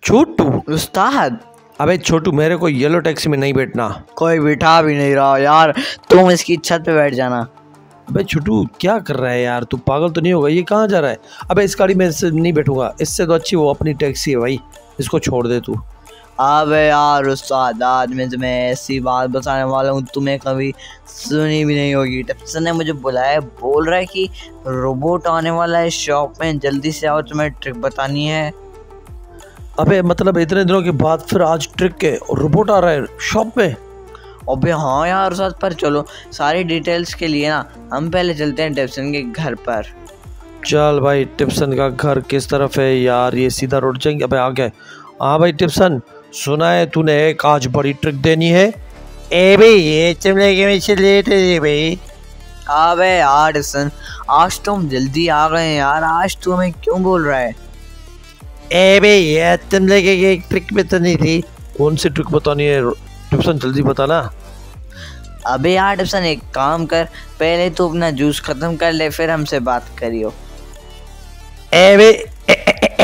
छोटू। उस्ताद। अबे छोटू, मेरे को येलो टैक्सी में नहीं बैठना। कोई बिठा भी नहीं रहा यार, तुम इसकी छत पे बैठ जाना। अबे छोटू, क्या कर रहा है यार? तू पागल तो नहीं होगा? ये कहाँ जा रहा है? अबे इस गाड़ी में इससे नहीं बैठूंगा, इससे तो अच्छी वो अपनी टैक्सी है भाई, इसको छोड़ दे तू। अबे यार उस्ताद, आज मैं तुम्हें ऐसी बात बताने वाला हूँ तुम्हें कभी सुनी भी नहीं होगी। टिप्सन ने मुझे बुलाया, बोल रहा है कि रोबोट आने वाला है शॉप में, जल्दी से आओ, तुम्हें ट्रिक बतानी है। अबे मतलब इतने दिनों के बाद फिर आज ट्रिक है और रोबोट आ रहा है शॉप में? अबे हाँ यार उस्ताद, पर चलो सारी डिटेल्स के लिए ना हम पहले चलते हैं टिप्सन के घर पर। चल भाई, टिप्सन का घर किस तरफ है यार? ये सीधा रोड जाएंगे। अबे आ गए। हाँ भाई टिप्सन, सुना है तूने एक आज बड़ी ट्रिक देनी है। ए भाई ये चमड़े के पीछे लेट है भाई। अबे यार टिप्सन, आज तुम जल्दी आ गए यार, आज तू हमें क्यों बोल रहा है? ए भाई ये तुम लेके एक ट्रिक बतानी थी। कौन सी ट्रिक बतानी है टिप्सन? जल्दी बताना। अबे यार टिप्सन, एक काम कर, पहले तू अपना जूस खत्म कर ले, फिर हमसे बात करियो। ए भाई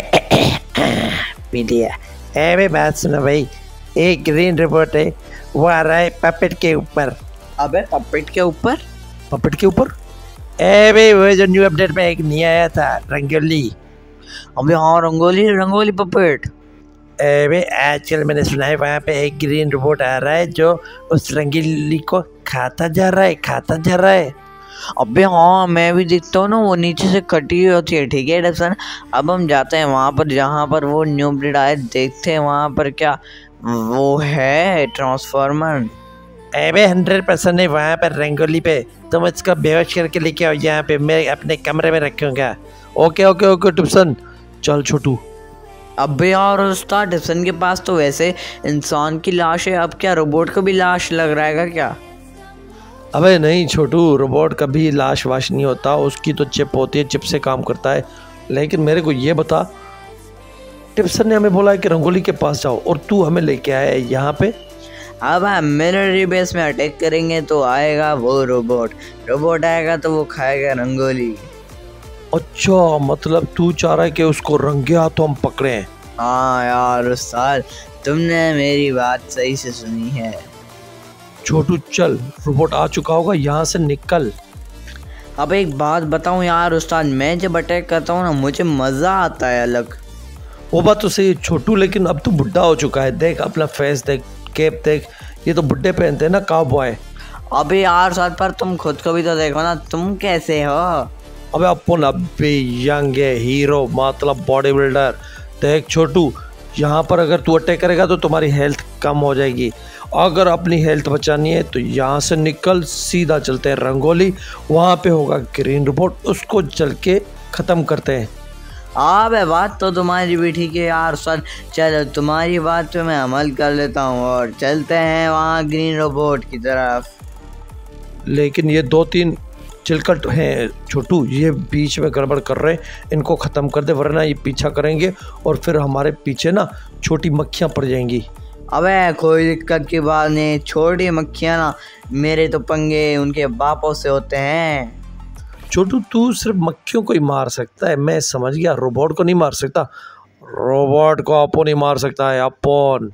पी लिया। ए भाई बात सुनो भाई, एक ग्रीन रिपोर्ट है, वो आ रहा है पपेट के ऊपर। अबे पपेट के ऊपर? पपेट के ऊपर? ए भाई वो जो न्यू अपडेट में एक नहीं आया था, रंगोली। अबे हाँ, रंगोली रंगोली पपेट। भाई आजकल मैंने सुना है वहाँ पे एक ग्रीन रोबोट आ रहा है जो उस रंगीली को खाता जा रहा है। अबे हाँ, मैं भी देखता हूँ ना, वो नीचे से कटी हुई होती है। ठीक है टिप्सन, अब हम जाते हैं वहाँ पर जहाँ पर वो न्यू ब्रीड आए, देखते हैं वहाँ पर क्या वो है ट्रांसफॉर्मर। भाई 100% है वहाँ पर रंगोली पे। तुम इसका बेहोश करके लेके आओ यहाँ पे, मैं अपने कमरे में रखूँगा। ओके ओके ओके टिप्सन, चल छोटू। अबे यार उस्ताद, टिप्सन के पास तो वैसे इंसान की लाश है, अब क्या रोबोट को भी लाश लग रहा है क्या? अबे नहीं छोटू, रोबोट कभी लाश वाश नहीं होता, उसकी तो चिप होती है, चिप से काम करता है। लेकिन मेरे को ये बता, टिप्सन ने हमें बोला है कि रंगोली के पास जाओ और तू हमें लेके आया है यहाँ पे। अब हम मिलिट्री बेस में अटैक करेंगे तो आएगा वो रोबोट आएगा तो वो खाएगा रंगोली। अच्छा, मतलब तू चाह रहा है कि उसको रंगे हाथों हम पकड़े हैं? हाँ यार उस्ताद, तुमने मेरी बात सही से सुनी है। छोटू चल, रोबोट आ चुका होगा, यहाँ से निकल। अब एक बात बताऊं यार उस्ताद, मैं जब अटैक करता हूँ ना, मुझे मज़ा आता है अलग। वो बात तो सही है छोटू, लेकिन अब तो बुढ़ा हो चुका है। देख अपना फेस देख, कैप देख, ये तो बुढ़े पहनते हैं ना काउबॉय। अबे यार साथ पर तुम खुद को भी तो देखो ना, तुम कैसे हो? अबे अपन अभी यंग है, हीरो मतलब बॉडी बिल्डर। देख छोटू, यहाँ पर अगर तू अटैक करेगा तो तुम्हारी हेल्थ कम हो जाएगी। अगर अपनी हेल्थ बचानी है तो यहाँ से निकल, सीधा चलते हैं रंगोली, वहाँ पे होगा ग्रीन रोबोट, उसको चल के ख़त्म करते हैं। अबे बात तो तुम्हारी भी ठीक है यार सर, चलो तुम्हारी बात पे मैं अमल कर लेता हूँ और चलते हैं वहाँ ग्रीन रोबोट की तरफ। लेकिन ये 2-3 चिलकट हैं छोटू, ये बीच में गड़बड़ कर रहे हैं, इनको ख़त्म कर दे वरना ये पीछा करेंगे और फिर हमारे पीछे ना छोटी मक्खियाँ पड़ जाएंगी। अबे कोई दिक्कत की बात नहीं, छोटी मक्खियाँ ना मेरे तो पंगे उनके बापों से होते हैं। छोटू तू सिर्फ मक्खियों को ही मार सकता है, मैं समझ गया, रोबोट को नहीं मार सकता। रोबोट को अपन ही मार सकता है, अपन।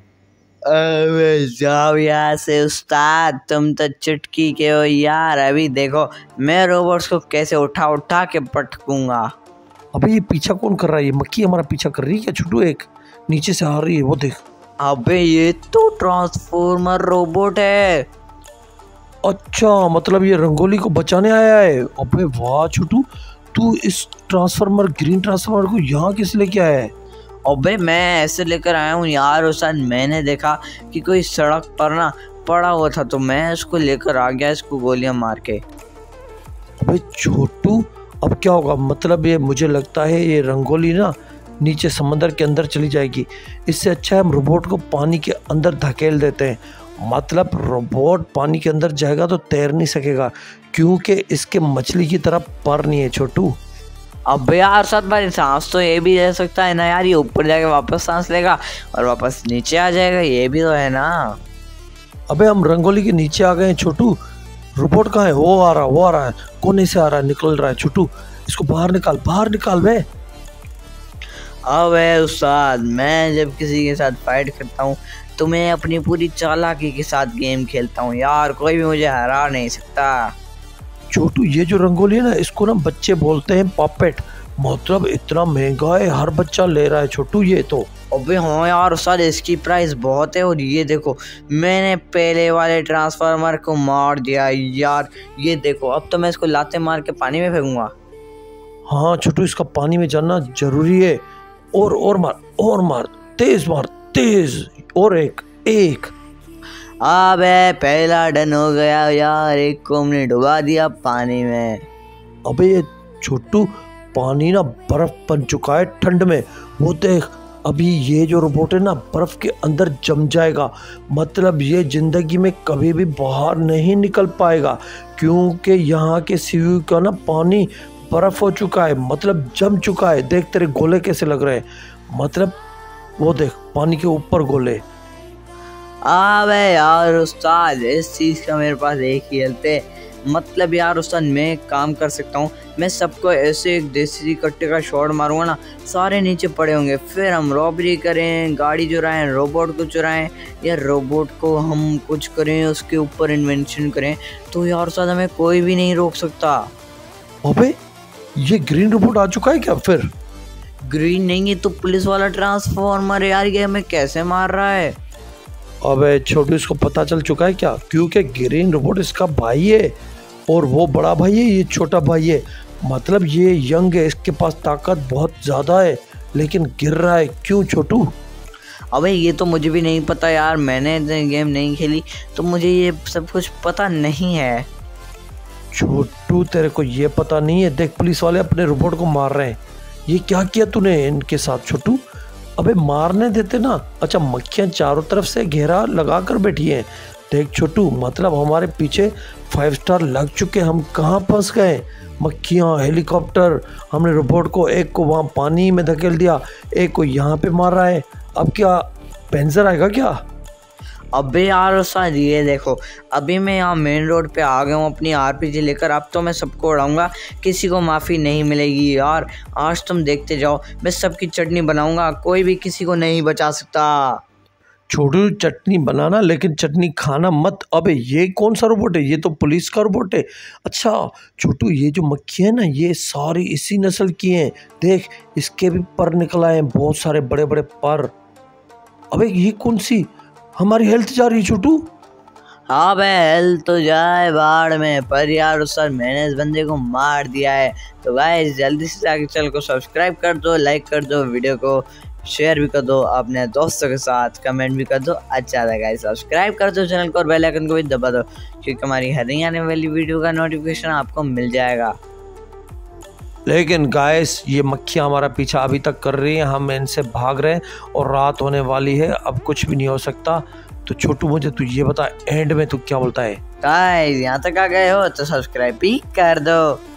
अबे जाओ यहाँ से उस्ताद, तुम तो चुटकी के हो यार। अभी देखो मैं रोबोट्स को कैसे उठा उठा के पटकूंगा। अबे ये पीछा कौन कर रहा है? ये मक्खी हमारा पीछा कर रही है क्या छोटू? एक नीचे से आ रही है, वो देख। अबे ये तो ट्रांसफॉर्मर रोबोट है। अच्छा, मतलब ये रंगोली को बचाने आया है। अबे वाह छोटू, तू इस ग्रीन ट्रांसफॉर्मर को यहाँ किस लेके आया है? अबे मैं ऐसे लेकर आया हूँ यार उस्ताद, मैंने देखा कि कोई सड़क पर ना पड़ा हुआ था तो मैं इसको लेकर आ गया, इसको गोलियां मार के। अबे छोटू, अब क्या होगा? मतलब ये मुझे लगता है ये रंगोली ना नीचे समंदर के अंदर चली जाएगी। इससे अच्छा है हम रोबोट को पानी के अंदर धकेल देते हैं। मतलब रोबोट पानी के अंदर जाएगा तो तैर नहीं सकेगा, क्योंकि इसके मछली की तरह पर नहीं है छोटू। अब यार साथ भाई सांस तो ये भी ले सकता है ना यार, ये ऊपर जाके वापस सांस लेगा और वापस नीचे आ जाएगा, ये भी तो है ना। अबे हम रंगोली के नीचे आ गए हैं छोटू, रोबोट कहाँ है? वो आ रहा है, कोने से आ रहा है, निकल रहा है छोटू, इसको बाहर निकाल बे। अबे उस्ताद, मैं जब किसी के साथ फाइट करता हूँ तो मैं अपनी पूरी चालाकी के साथ गेम खेलता हूँ यार, कोई भी मुझे हरा नहीं सकता। छोटू ये जो रंगोली है ना, इसको ना बच्चे बोलते हैं पपेट। मतलब इतना महंगा है, हर बच्चा ले रहा है छोटू ये तो। अबे हाँ यार उस्ताद, इसकी प्राइस बहुत है। और ये देखो, मैंने पहले वाले ट्रांसफार्मर को मार दिया यार। ये देखो, अब तो मैं इसको लाते मार के पानी में फेंकूंगा। हाँ छोटू, इसका पानी में जाना जरूरी है। और मार, और मार, तेज मार, तेज। और एक एक। अबे पहला डन हो गया यार, एक को हमने डुबा दिया पानी में। अबे ये छोटू, पानी ना बर्फ बन चुका है ठंड में। वो देख, अभी ये जो रोबोट है ना बर्फ के अंदर जम जाएगा। मतलब ये जिंदगी में कभी भी बाहर नहीं निकल पाएगा, क्योंकि यहाँ के सीयू का ना पानी बर्फ हो चुका है, मतलब जम चुका है। देख तेरे गोले कैसे लग रहे हैं, मतलब वो देख पानी के ऊपर गोले। अबे यार उस्ताद, इस चीज़ का मेरे पास एक ही हल है। मतलब यार उस्ताद, मैं एक काम कर सकता हूँ, मैं सबको ऐसे एक देसी कट्टे का शॉट मारूंगा ना, सारे नीचे पड़े होंगे। फिर हम रॉबरी करें, गाड़ी चुराएं, रोबोट को चुराएं, या रोबोट को हम कुछ करें, उसके ऊपर इन्वेंशन करें, तो यार उस्ताद हमें कोई भी नहीं रोक सकता। अबे ये ग्रीन रोबोट आ चुका है क्या फिर? ग्रीन नहीं, ये तो पुलिस वाला ट्रांसफॉर्मर है यार, ये हमें कैसे मार रहा है? अबे छोटू, इसको पता चल चुका है क्या? क्योंकि ग्रीन रोबोट इसका भाई है और वो बड़ा भाई है, ये छोटा भाई है। मतलब ये यंग है, इसके पास ताकत बहुत ज़्यादा है, लेकिन गिर रहा है क्यों छोटू? अबे ये तो मुझे भी नहीं पता यार, मैंने गेम नहीं खेली तो मुझे ये सब कुछ पता नहीं है। छोटू तेरे को ये पता नहीं है? देख पुलिस वाले अपने रोबोट को मार रहे हैं। ये क्या किया तूने इनके साथ छोटू? अबे मारने देते ना। अच्छा, मक्खियाँ चारों तरफ से घेरा लगा कर बैठी हैं। देख छोटू, मतलब हमारे पीछे 5 स्टार लग चुके, हम कहाँ फंस गए? मक्खियाँ, हेलीकॉप्टर, हमने रोबोट को एक को वहाँ पानी में धकेल दिया, एक को यहाँ पे मार रहा है। अब क्या पेंजर आएगा क्या? अबे यार उस्ताद, ये देखो, अभी मैं यहाँ मेन रोड पे आ गया हूँ अपनी आरपीजी लेकर। अब तो मैं सबको उड़ाऊंगा, किसी को माफ़ी नहीं मिलेगी यार। आज तुम देखते जाओ, मैं सबकी चटनी बनाऊंगा, कोई भी किसी को नहीं बचा सकता। छोटू चटनी बनाना, लेकिन चटनी खाना मत। अबे ये कौन सा रोबोट है? ये तो पुलिस का रोबोट है। अच्छा छोटू, ये जो मक्खी है ना, ये सारी इसी नस्ल की हैं। देख इसके भी पर निकल आए हैं, बहुत सारे बड़े बड़े पर। अबे ये कौन सी हमारी हेल्थ जा रही है छोटू? हाँ भाई, हेल्थ तो जाए बाढ़ में, पर यार उस्ताद मैंने इस बंदे को मार दिया है। तो गाइस जल्दी से जाके चैनल को सब्सक्राइब कर दो, लाइक कर दो, वीडियो को शेयर भी कर दो अपने दोस्तों के साथ, कमेंट भी कर दो। अच्छा लगा गाइस, सब्सक्राइब कर दो चैनल को और बेल आइकन को भी दबा दो, क्योंकि हमारी हर नई आने वाली वीडियो का नोटिफिकेशन आपको मिल जाएगा। लेकिन गाइस, ये मक्खियाँ हमारा पीछा अभी तक कर रही हैं, हम इनसे भाग रहे हैं और रात होने वाली है, अब कुछ भी नहीं हो सकता। तो छोटू मुझे तू ये बता, एंड में तू क्या बोलता है? गाइस यहाँ तक आ गए हो तो सब्सक्राइब भी कर दो।